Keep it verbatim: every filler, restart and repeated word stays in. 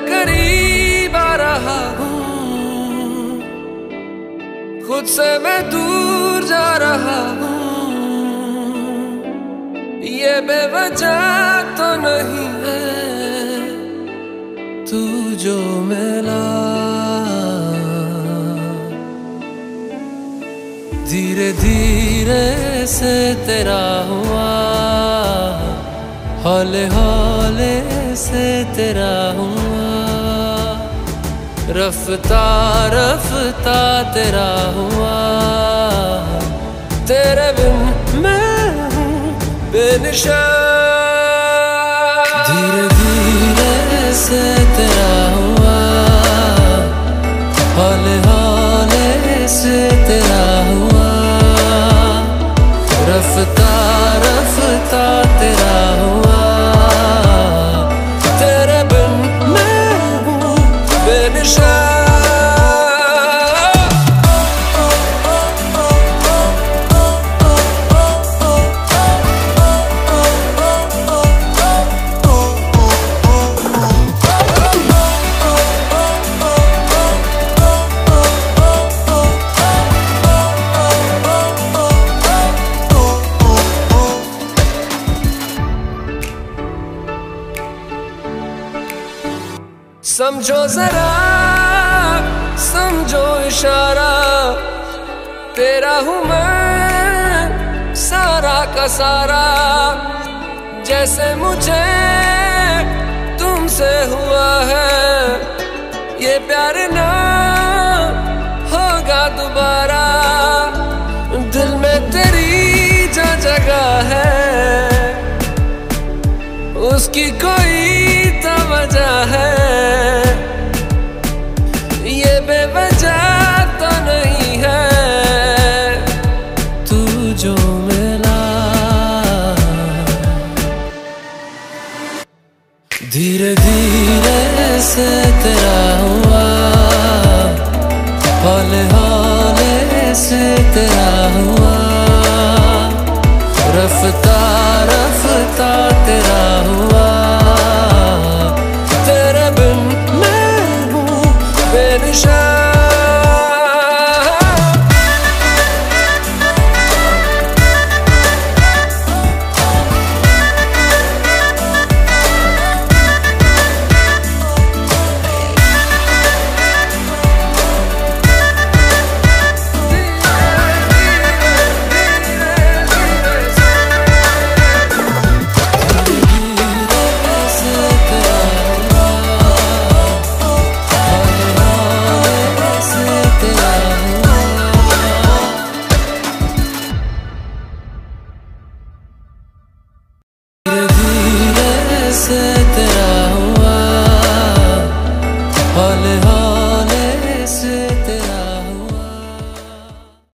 करीब आ रहा हूँ, खुद से मैं दूर जा रहा हूँ। ये बेवजह तो नहीं है तू जो मिला, धीरे धीरे से तेरा हुआ, हौले हौले से तेरा हुआ, रफ्ता रफ्ता तेरा हुआ। तेरे बिन मैं हूँ बेनिशान, धीरे धीरे से तेरा हुआ, हौले हौले से तेरा हुआ, रफ्ता रफ्ता तेरा हुआ। तेरे बिन मैं हूँ बेनिशान। समझो जरा समझो इशारा, तेरा हूँ मैं सारा का सारा। जैसे मुझे तुमसे हुआ है, ये प्यार ना होगा दोबारा। दिल में तेरी जो जगह है, उसकी कोई तो वजह है। ये बेवजह तो नहीं है तू जो मिला, धीरे धीरे से तेरा हुआ, हौले हौले से तेरा हुआ, रफ्ता रफ्ता तेरा हुआ। तेरे बिन मैं हूँ बेनिशान। धीरे धीरे से